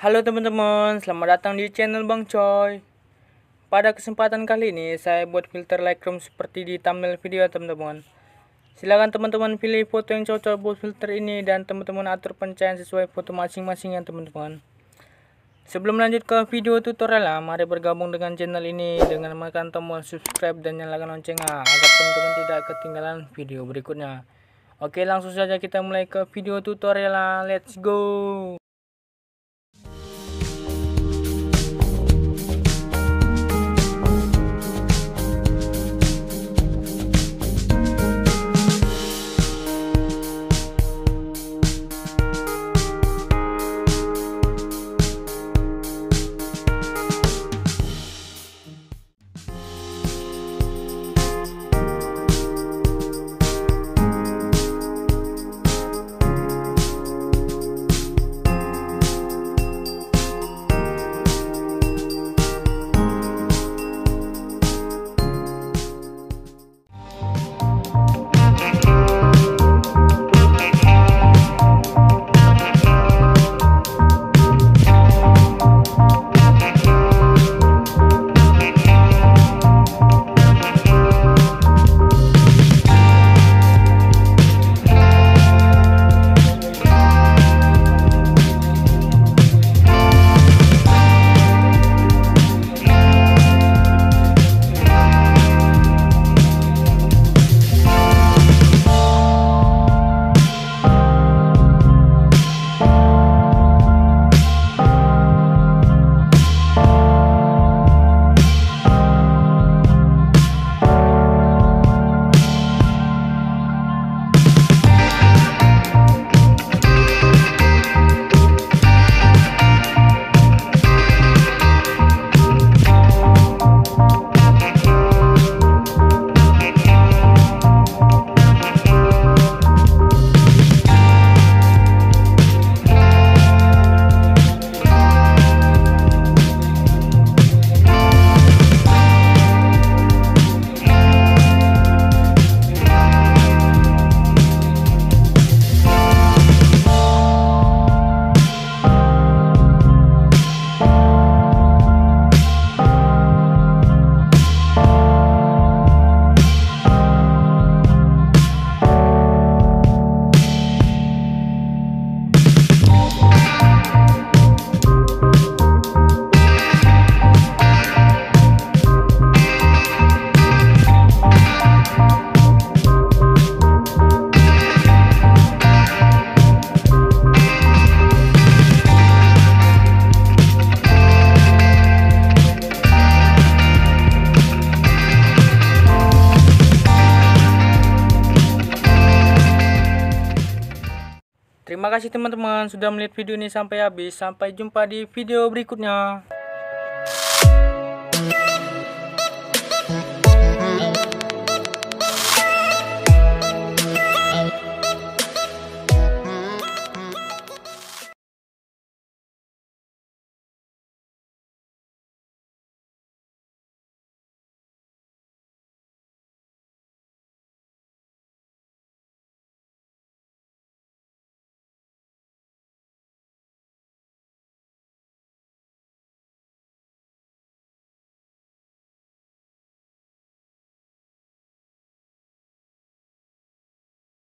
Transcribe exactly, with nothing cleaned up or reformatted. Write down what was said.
Halo teman-teman, selamat datang di channel Bang Coy. Pada kesempatan kali ini saya buat filter Lightroom seperti di thumbnail video teman-teman. Silakan teman-teman pilih foto yang cocok buat filter ini dan teman-teman atur pencahayaan sesuai foto masing-masing ya teman-teman. Sebelum lanjut ke video tutorial, mari bergabung dengan channel ini dengan menekan tombol subscribe dan nyalakan loncengnya agar teman-teman tidak ketinggalan video berikutnya. Oke, langsung saja kita mulai ke video tutorial. Let's go. Terima kasih teman-teman sudah melihat video ini sampai habis. Sampai jumpa di video berikutnya.